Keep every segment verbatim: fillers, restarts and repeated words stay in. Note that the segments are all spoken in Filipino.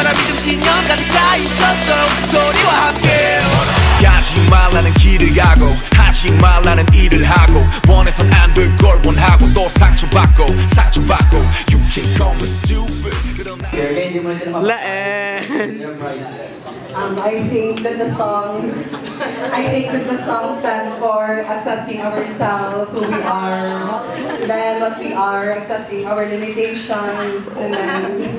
얼마나 믿음 신념 가득 차 있었어 스토리와 함께 가지 말라는 길을 가고 하지 말라는 일을 하고 원해선 안 될 걸 원하고 또 상처받고 상처받고 You can call me stupid Um, I think that the song, I think that the song stands for accepting ourselves, who we are, then what we are, accepting our limitations, and then.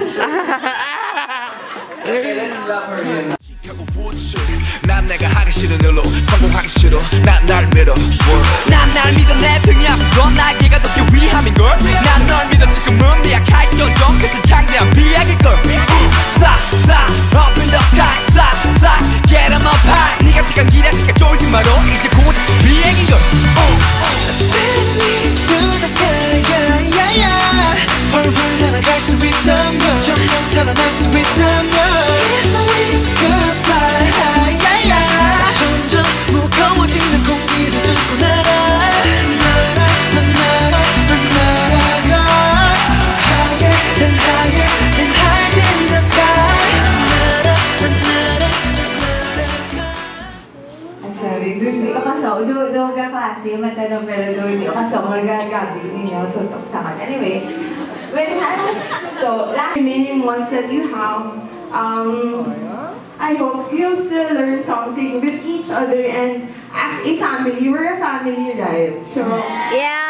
Okay, let's love her again. 난 내가 하기 싫은 일로 성공하기 싫어 난 날 믿어 난 날 믿어 내 등이 아픈 건 나에게가 더 위함인걸 난 널 믿어 지금은 미약할 정도 그치 창대한 비약일걸 Fly, fly, up in the sky Fly, fly, get em up high 네가 피간 길에 생각 쫄지 마로 이제 곧 비행인걸 Take me to the sky, yeah, yeah, yeah 훨훨 날아갈 수 있다면 전방 달아날 수 있다면 If my wings could fly high, yeah, yeah 점점 무거워지는 공기를 뚫고 날아 날아, 날아, 날아가 Higher than higher than higher than the sky 날아, 날아, 날아가 Actually, doon di ako so, doon doon ka klase, matanong pero doon di ako so, magagabi ninyo, tutok sa akin. Anyway, when I was so, last remaining ones that you have, um, I hope you'll still learn something with each other and as a family, we're a family, right? So, yeah.